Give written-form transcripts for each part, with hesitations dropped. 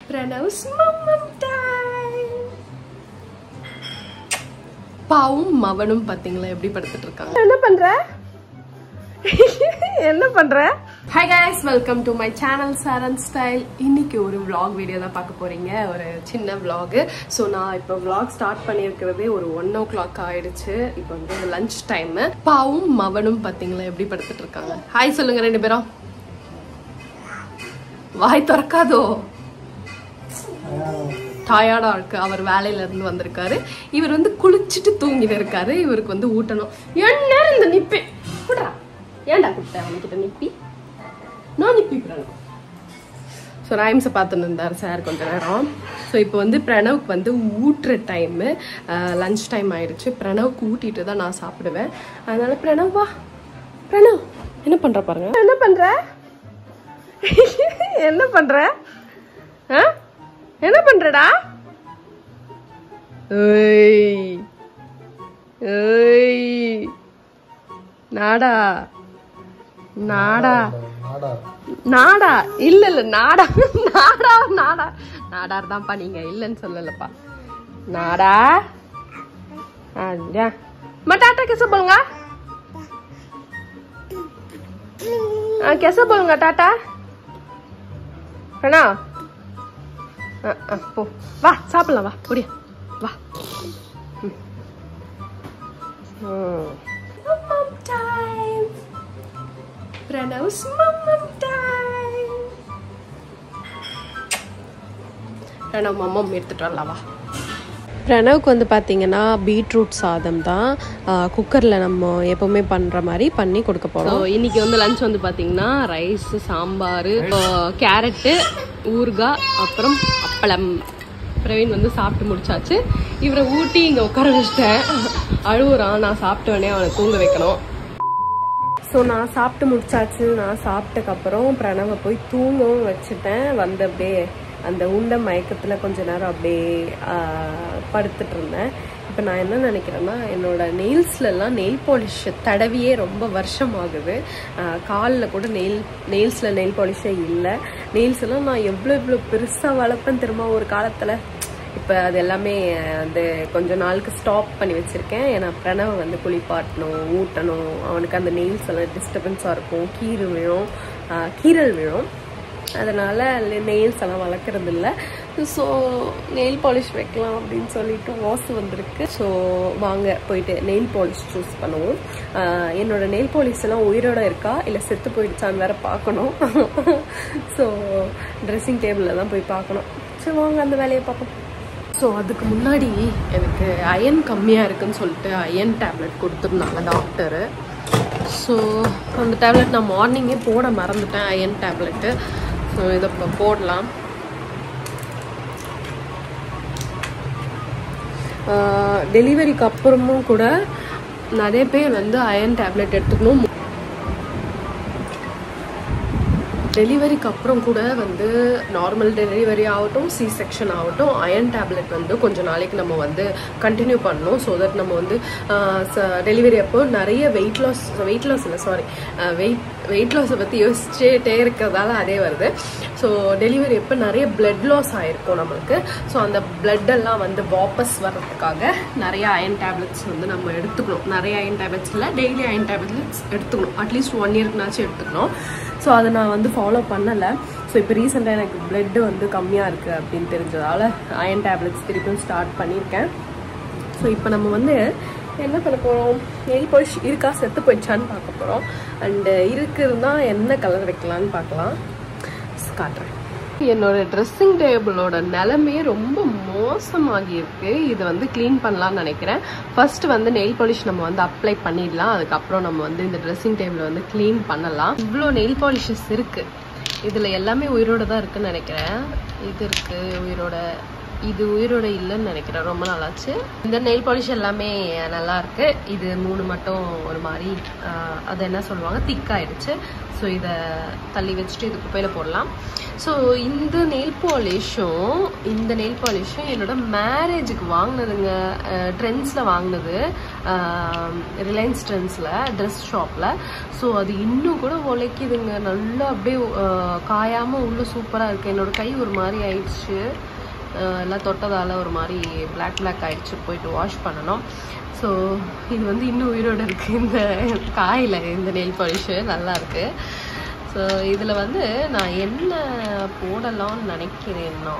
Pranav's mom time. பாவும் மவனும் பாத்தீங்களா எப்படி படுத்துட்டு இருக்காங்க. என்ன பண்ற? Hi guys, welcome to my channel saran'sstyle. இன்னைக்கு ஒரு vlog வீடியோ தான் பார்க்க போறீங்க. ஒரு சின்ன vlog. சோ நான் இப்போ vlog ஸ்டார்ட் பண்ணியிருக்கிறதே ஒரு 1 o'clock ஆயிடுச்சு. இப்போ வந்து லஞ்ச் டைம். பாவும் மவனும் பாத்தீங்களா எப்படி படுத்துட்டு இருக்காங்க. ஹாய் சொல்லுங்க ரெண்டு பேரும். வாய் திறக்காதோ. டயர்டா இருக்கு. அவர் வேலையில இருந்து வந்திருக்காரு. இவர் வந்து குளிச்சிட்டு தூங்கிட்டு இருக்காரு. இவருக்கு வந்து ஊட்டணும். என்ன இந்த நிப்பி குடுறா. ஏன்டா குடுத்த அவன்கிட்ட நிப்பி? நான் நிப்பிக்கிறேன். ஸோ ரைம்ஸை பார்த்துன்னு இருந்தார் சார் கொஞ்ச நேரம். ஸோ இப்போ வந்து பிரணவுக்கு வந்து ஊட்டுற டைமு, லஞ்ச் டைம் ஆயிடுச்சு. பிரணவுக்கு ஊட்டிட்டு தான் நான் சாப்பிடுவேன். அதனால பிரணவ் வா. பிரணவ் என்ன பண்ற பாருங்க. என்ன பண்ற? என்ன பண்ற? என்ன பண்றடா? ஏய் ஏய் நாடா நாடா நாடா இல்ல இல்ல நாடா நாடா நாடா நாடார் தான்ப்பா, நீங்க இல்லன்னு சொல்லலப்பா. நாடா டாட்டா कैसे बोलूंगा? कैसे बोलूंगा टाटा? प्रणव போ வா சாப்பிடலாம். வா புரிய வா. Mom time. Pranav's mom time. Pranav மம்மம் எடுத்துட்டு வரலாம் வா. பிரணவுக்கு வந்து பார்த்தீங்கன்னா பீட்ரூட் சாதம் தான் குக்கரில் நம்ம எப்போவுமே பண்ணுற மாதிரி பண்ணி கொடுக்க போகிறோம். இன்னைக்கு வந்து லஞ்ச் வந்து பார்த்தீங்கன்னா ரைஸ், சாம்பார், கேரட்டு, ஊறுகாய், அப்புறம் அப்பளம். பிரவீன் வந்து சாப்பிட்டு முடிச்சாச்சு. இவரை ஊட்டி இங்கே உட்கார வச்சிட்டேன். அழுவுறான். நான் சாப்பிட்ட உடனே அவனை தூங்க வைக்கணும். ஸோ நான் சாப்பிட்டு முடிச்சாச்சு. நான் சாப்பிட்டதுக்கப்புறம் பிரணவை போய் தூங்கவும் வச்சுட்டேன். வந்து அப்படியே அந்த உண்ட மயக்கத்தில் கொஞ்ச நேரம் அப்படியே படுத்துட்டு இருந்தேன். இப்போ நான் என்ன நினைக்கிறேன்னா, என்னோட நெயில்ஸ்லாம் நெயில் பாலிஷ் தடவியே ரொம்ப வருஷம் ஆகுது. காலில் கூட நெயில்ஸில் நெயில் பாலிஷே இல்லை. நெயில்ஸ் எல்லாம் நான் எவ்வளோ பெருசாக வளர்ப்பேன் திரும்ப ஒரு காலத்தில். இப்போ அது எல்லாமே வந்து கொஞ்ச நாளுக்கு ஸ்டாப் பண்ணி வச்சுருக்கேன். ஏன்னா பிரணவை வந்து குளிப்பாட்டணும், ஊட்டணும். அவனுக்கு அந்த நெயில்ஸ் எல்லாம் டிஸ்டர்பன்ஸாக இருக்கும், கீரல் விழும். அதனால் நெயில்ஸ் எல்லாம் வளர்க்குறது இல்லை. ஸோ நெயில் பாலிஷ் வைக்கலாம் அப்படின்னு சொல்லிட்டு வாசு வந்திருக்கு. ஸோ வாங்க போயிட்டு நெயில் பாலிஷ் சூஸ் பண்ணுவோம். என்னோட நெயில் பாலிஷ் எல்லாம் உயிரோட இருக்கா இல்லை செத்து போயிடுச்சான்னு வேற பார்க்கணும். ஸோ ட்ரெஸ்ஸிங் டேபிளில் தான் போய் பார்க்கணும். சரி வாங்க அந்த வேலையை பார்ப்போம். ஸோ அதுக்கு முன்னாடி எனக்கு அயன் கம்மியாக இருக்குன்னு சொல்லிட்டு அயன் டேப்லெட் கொடுத்துருந்தாங்க டாக்டரு. ஸோ அந்த டேப்லெட் நான் மார்னிங்கே போட மறந்துட்டேன், அயன் டேப்லெட்டு. ஸோ இதை இப்போ போடலாம். டெலிவரிக்கு அப்புறமும் கூட நிறைய பேர் வந்து அயன் டேப்லெட் எடுத்துக்கணும். டெலிவரிக்கு அப்புறம் கூட வந்து நார்மல் டெலிவரி ஆகட்டும், சி செக்ஷன் ஆகட்டும், அயன் டேப்லெட் வந்து கொஞ்சம் நாளைக்கு நம்ம வந்து கண்டினியூ பண்ணணும். ஸோ தட் நம்ம வந்து டெலிவரி அப்போ நிறைய வெயிட் லாஸை பற்றி யோசிச்சுட்டே இருக்கிறதால அதே வருது. ஸோ டெலிவரி அப்போ நிறைய பிளட் லாஸ் ஆகிருக்கும் நம்மளுக்கு. ஸோ அந்த பிளட்டெல்லாம் வந்து வாபஸ் வர்றதுக்காக நிறைய அயன் டேப்லெட்ஸ் வந்து நம்ம எடுத்துக்கணும். நிறைய அயன் டேப்லெட்ஸ் இல்லை, டெய்லி அயன் டேப்லெட்ஸ் எடுத்துக்கணும். அட்லீஸ்ட் 1 இயர்க்குனாச்சும் எடுத்துக்கணும். ஸோ அதை நான் வந்து ஃபாலோ பண்ணலை. ஸோ இப்போ ரீசெண்டாக எனக்கு பிளட்டு வந்து கம்மியாக இருக்குது அப்படின்னு தெரிஞ்சதால் அயன் டேப்லெட்ஸ் திருப்பியும் ஸ்டார்ட் பண்ணியிருக்கேன். ஸோ இப்போ நம்ம வந்து என்ன பண்ண போகிறோம், நெயில் பாலிஷ் இருக்கா செத்து போயிடுச்சான்னு பார்க்க போகிறோம். அண்டு இருக்குதுன்னா என்ன கலர் வைக்கலான்னு பார்க்கலாம். காட்டுறேன். என்னோட ட்ரெஸ்ஸிங் டேபிளோட நிலைமையே ரொம்ப மோசமாகி இருக்கு. இதை வந்து க்ளீன் பண்ணலான்னு நினைக்கிறேன். ஃபர்ஸ்ட் வந்து நெயில் பாலிஷ் நம்ம வந்து அப்ளை பண்ணிடலாம். அதுக்கப்புறம் நம்ம வந்து இந்த ட்ரெஸ்ஸிங் டேபிளை வந்து க்ளீன் பண்ணலாம். இவ்வளோ நெயில் பாலிஷஸ் இருக்கு. இதில் எல்லாமே உயிரோட தான் இருக்குன்னு நினைக்கிறேன். இது இருக்கு உயிரோட, இது உயிரோட இல்லைன்னு நினைக்கிறேன், ரொம்ப நல்லாச்சு. இந்த நெயில் பாலிஷ் எல்லாமே நல்லா இருக்கு. இது 3 மட்டும் ஒரு மாதிரி அது என்ன சொல்லுவாங்க, திக்காயிடுச்சு. ஸோ இதை தள்ளி வச்சுட்டு இது குப்பையில் போடலாம். ஸோ இந்த நெயில் பாலிஷும் என்னோட மேரேஜுக்கு வாங்கினதுங்க, ட்ரெண்ட்ஸில் வாங்கினது, ரிலையன்ஸ் ட்ரெண்ட்ஸில் ட்ரெஸ் ஷாப்பில். ஸோ அது இன்னும் கூட உழைக்குதுங்க, நல்லா அப்படியே காயாமல் உள்ள சூப்பராக இருக்குது. என்னோட கை ஒரு மாதிரி ஆயிடுச்சு, எல்லாம் தொட்டதால் ஒரு மாதிரி பிளாக் ஆயிடுச்சு, போயிட்டு வாஷ் பண்ணணும். ஸோ இது வந்து இன்னும் உயிரோடு இருக்குது இந்த காயில். இந்த நெயில் பாலிஷு நல்லா இருக்குது. ஸோ இதில் வந்து நான் என்ன போடலாம்னு நினைக்கிறேன்னா,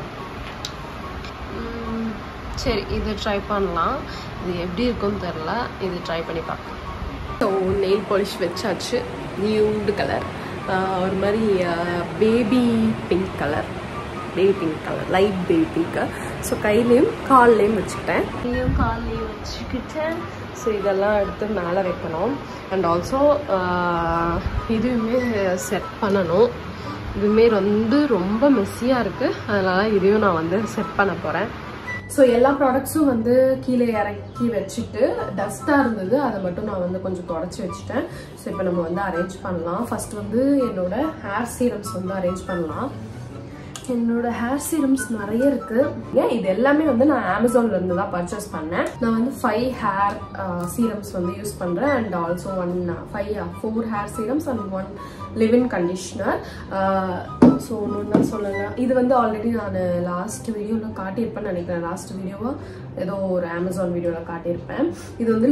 சரி இது ட்ரை பண்ணலாம். இது எப்படி இருக்குன்னு தெரில, இது ட்ரை பண்ணி பார்க்கலாம். ஸோ நெயில் பாலிஷ் வச்சாச்சு, நியூடு கலர், ஒரு மாதிரி baby pink colour, light baby pink. So கையிலையும் கால்லையும் வச்சுக்கிட்டேன், கால்லையும் வச்சுக்கிட்டேன். ஸோ இதெல்லாம் எடுத்து மேலே வைக்கணும். அண்ட் ஆல்சோ இதுவுமே செட் பண்ணணும். இதுவுமே வந்து ரொம்ப மெஸ்ஸியாக இருக்குது, அதனால் இதையும் நான் வந்து செட் பண்ண போகிறேன். ஸோ எல்லா ப்ராடக்ட்ஸும் வந்து கீழே இறக்கி வச்சுட்டு டஸ்ட்டாக இருந்தது, அதை மட்டும் நான் வந்து கொஞ்சம் தொடச்சி வச்சுட்டேன். ஸோ இப்போ நம்ம வந்து அரேஞ்ச் பண்ணலாம். ஃபர்ஸ்ட் வந்து என்னோட ஹேர் சீரம்ஸ் வந்து அரேஞ்ச் பண்ணலாம். என்னோட ஹேர் சீரம்ஸ் நிறைய இருக்கு. இது எல்லாமே வந்து நான் அமேசான்ல இருந்து தான் பர்ச்சேஸ் பண்ணேன். நான் வந்து 5 ஹேர் சீரம்ஸ் வந்து யூஸ் பண்றேன். And also 4 hair serums and 1 leave in conditioner. So ஒன்று சொல்லுங்க, இது வந்து ஆல்ரெடி நான் லாஸ்ட் வீடியோவில் காட்டியிருப்பேன்னு நினைக்கிறேன். லாஸ்ட் வீடியோவா ஏதோ ஒரு அமேசான் வீடியோவில் காட்டியிருப்பேன். இது வந்து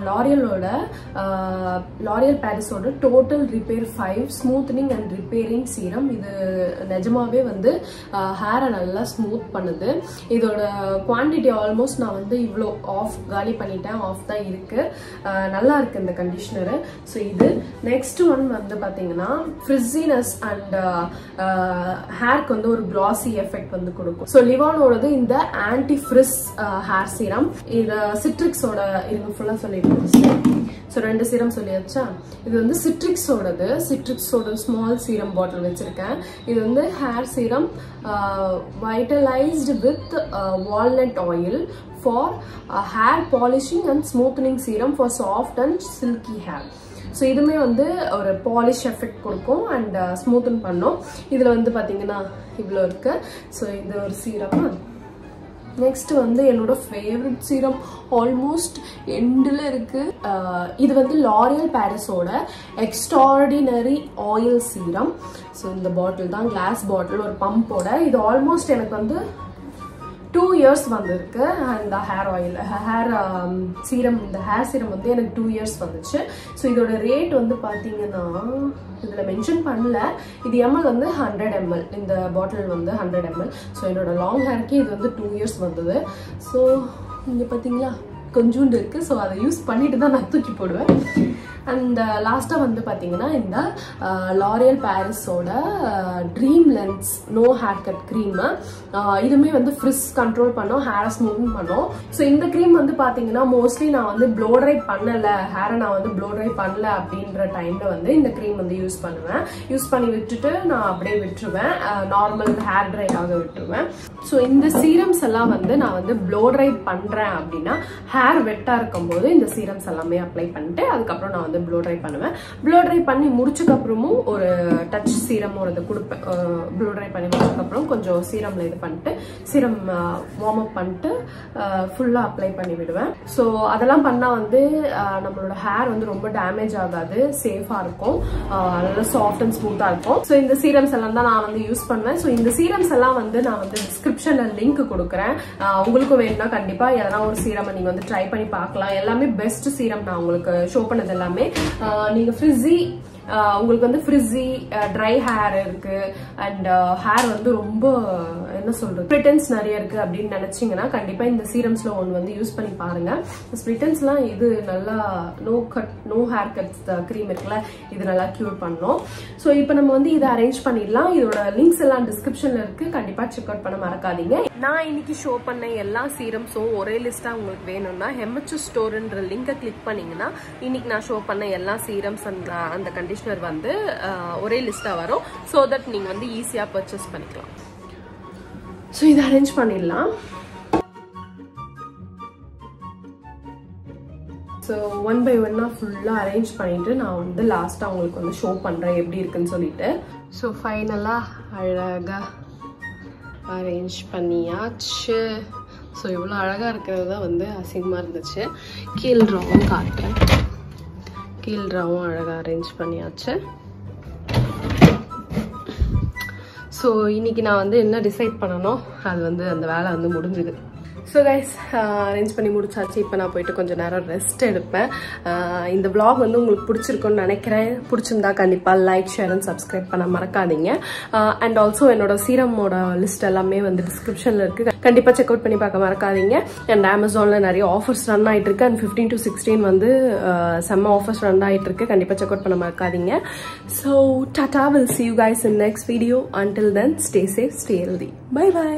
லாரியல் பாரிஸோட total repair 5 smoothening and repairing serum. இது நிஜமாவே வந்து ஹேரை நல்லா ஸ்மூத் பண்ணுது. இதோட குவான்டிட்டி ஆல்மோஸ்ட் நான் வந்து இவ்வளோ காலி பண்ணிட்டேன், ஆஃப் தான் இருக்கு. நல்லா இருக்கு இந்த கண்டிஷனரு. ஸோ இது நெக்ஸ்ட் ஒன் வந்து பார்த்தீங்கன்னா ஃப்ரிஸினஸ் அண்ட் ஹேருக்கு வந்து ஒரு கிளாசி எஃபெக்ட் வந்து கொடுக்கும். ஸோ லிவானோடது இந்த ஆன்டி ஃப்ரிஸ் ஹேர் சீரம். இது சிட்ரிக்ஸோட இது ஃபுல்லாக சொல்லிட்டு, ஸோ 2 சீரம் சொல்லியாச்சா. இது வந்து சிட்ரிக்ஸோட ஸ்மால் சீரம் பாட்டில் வச்சிருக்கேன். இது வந்து hair serum vitalised with walnut oil for hair polishing and smoothening serum for soft and silky hair. So இதுவுமே வந்து ஒரு பாலிஷ் எஃபெக்ட் கொடுக்கும் அண்ட் ஸ்மூத்தன் பண்ணும். இதில் வந்து பார்த்தீங்கன்னா இவ்வளோ இருக்கு. ஸோ இது ஒரு சீரம். நெக்ஸ்ட் வந்து என்னோட ஃபேவரட் சீரம் ஆல்மோஸ்ட் எண்டில் இருக்கு. இது வந்து லாரியல் பாரிஸோட எக்ஸ்ட்ராடினரி ஆயில் சீரம். ஸோ இந்த பாட்டில் தான், கிளாஸ் பாட்டில், ஒரு பம்போட. இது ஆல்மோஸ்ட் எனக்கு வந்து 2 years வந்திருக்கு. அந்த ஹேர் சீரம், இந்த ஹேர் சீரம் வந்து எனக்கு 2 years வந்துச்சு. ஸோ இதோட ரேட் வந்து பார்த்தீங்கன்னா இதில் மென்ஷன் பண்ணல. இது எம்எல் வந்து 100 ml. இந்த பாட்டில் வந்து 100 ml. ஸோ என்னோட லாங் ஹேருக்கு இது வந்து 2 years வந்தது. ஸோ இங்கே பார்த்தீங்களா கொஞ்சோண்டு இருக்குது. ஸோ அதை யூஸ் பண்ணிட்டு தான் நான் தூக்கி போடுவேன். அண்ட் லாஸ்ட்டாக வந்து பார்த்தீங்கன்னா இந்த லாரியல் பாரிஸோட dream lengths no haircut cream. இதுவுமே வந்து ஃப்ரிஸ் கண்ட்ரோல் பண்ணோம், ஹேரை ஸ்மூத் பண்ணோம். ஸோ இந்த க்ரீம் வந்து பார்த்தீங்கன்னா மோஸ்ட்லி நான் வந்து ப்ளோ ட்ரை பண்ணலை, ஹேரை நான் வந்து ப்ளோ ட்ரை பண்ணல அப்படின்ற டைமில் வந்து இந்த க்ரீம் வந்து யூஸ் பண்ணுவேன். யூஸ் பண்ணி விட்டுட்டு நான் அப்படியே விட்டுருவேன், நார்மல் ஹேர் ட்ரை ஆக விட்டுருவேன். ஸோ இந்த சீரம்ஸ் எல்லாம் வந்து நான் வந்து ப்ளோ ட்ரை பண்ணுறேன் அப்படின்னா ஹேர் வெட்டாக இருக்கும்போது இந்த சீரம்ஸ் எல்லாமே அப்ளை பண்ணிட்டு அதுக்கப்புறம் நான் வந்து ப்ளோ ட்ரை பண்ணுவேன். ப்ளோ ட்ரை பண்ணி முடிச்சதுக்கு அப்புறமும் ஒரு டச் சீரம் ஒரு கொடுப்பேன். ப்ளோ ட்ரை பண்ணி முடிச்சதுக்கு அப்புறம் கொஞ்சம் சீரம்ல இது பண்ணிட்டு சீரம் வார்ம் அப் பண்ணிட்டு ஃபுல்லா அப்ளை பண்ணி விடுவேன். ஸோ அதெல்லாம் பண்ணா வந்து நம்மளோட ஹேர் வந்து ரொம்ப டேமேஜ் ஆகாது, சேஃபா இருக்கும், நல்லா சாஃப்ட் அண்ட் ஸ்மூத்தா இருக்கும். ஸோ இந்த சீரம்ஸ் எல்லாம் தான் நான் வந்து யூஸ் பண்ணுவேன். ஸோ இந்த சீரம்ஸ் எல்லாம் வந்து நான் வந்து டிஸ்கிரிப்ஷன்ல லிங்க் கொடுக்குறேன். உங்களுக்கு வேணும்னா கண்டிப்பா எதனா ஒரு சீரம் நீங்க வந்து ட்ரை பண்ணி பார்க்கலாம். எல்லாமே பெஸ்ட் சீரம் நான் உங்களுக்கு ஷோ பண்ணது எல்லாமே. நீங்க ஃப்ரிஸி, உங்களுக்கு வந்து ஃப்ரிஸி ட்ரை ஹேர் இருக்கு அண்ட் ஹேர் வந்து ரொம்ப என்ன சொல்றது ஸ்பிளிட்டன்ஸ் நிறைய இருக்கு அப்படின்னு நினைச்சீங்கன்னா கண்டிப்பா இந்த சீரம்ஸ்ல ஒன்று வந்து யூஸ் பண்ணி பாருங்க. ஸ்பிளிட்டன்ஸ்லாம் இது நல்லா நோ ஹேர் கட் க்ரீம் இருக்குல்ல, இது நல்லா கியூர் பண்ணும். ஸோ இப்போ நம்ம வந்து இதை அரேஞ்ச் பண்ணிடலாம். இதோட லிங்க்ஸ் எல்லாம் டிஸ்கிரிப்ஷன்ல இருக்கு, கண்டிப்பா செக் அவுட் பண்ண மறக்காதீங்க. நான் இன்னைக்கு ஷோ பண்ண எல்லா சீரம்ஸும் ஒரே லிஸ்டா உங்களுக்கு வேணும்னா MHS ஸ்டோர்ன்ற லிங்கை கிளிக் பண்ணீங்கன்னா இன்னைக்கு நான் ஷோ பண்ண எல்லா சீரம்ஸ் அந்த கண்டிஷனர் வந்து ஒரே லிஸ்டா வரும். சோ தட் நீங்க வந்து ஈஸியா பர்ச்சேஸ் பண்ணிக்கலாம். ஸோ இதை அரேஞ்ச் பண்ணிடலாம். ஸோ ஒன் பை ஒன்னாக ஃபுல்லாக அரேஞ்ச் பண்ணிவிட்டு நான் வந்து லாஸ்ட்டாக உங்களுக்கு வந்து ஷோ பண்ணுறேன் எப்படி இருக்குன்னு சொல்லிட்டு. ஸோ ஃபைனலாக அழகாக அரேஞ்ச் பண்ணியாச்சு. ஸோ இவ்வளோ அழகாக இருக்கிறது தான் வந்து அசிங்கமாக இருந்துச்சு. கீழ்றாவும் காட்டுறேன். கீழ்றாவும் அழகாக அரேஞ்ச் பண்ணியாச்சு. ஸோ இன்றைக்கி நான் வந்து என்ன டிசைட் பண்ணணும் அது வந்து அந்த வேலை வந்து முடிஞ்சுது. ஸோ கைஸ் அரேஞ்ச் பண்ணி முடிச்சாச்சு. இப்போ நான் போயிட்டு கொஞ்சம் நேரம் ரெஸ்ட் எடுப்பேன். இந்த vlog வந்து உங்களுக்கு பிடிச்சிருக்குன்னு நினைக்கிறேன். பிடிச்சிருந்தா கண்டிப்பாக லைக், ஷேர் அண்ட் சப்ஸ்கிரைப் பண்ண மறக்காதீங்க. அண்ட் ஆல்சோ என்னோட சீரமோட லிஸ்ட் எல்லாமே வந்து டிஸ்கிரிப்ஷனில் இருக்குது. கண்டிப்பாக செக் அவுட் பண்ணி பார்க்க மறக்காதீங்க. அண்ட் அமேசானில் நிறைய ஆஃபர்ஸ் ரன் ஆகிட்டு இருக்கு. அண்ட் 15 to 16 வந்து செம்ம ஆஃபர்ஸ் ரன் ஆகிட்டு இருக்கு. கண்டிப்பாக செக் அவுட் பண்ண மறக்காதீங்க. So tata, will see you guys in next video. Until then, stay safe, stay healthy. Bye bye.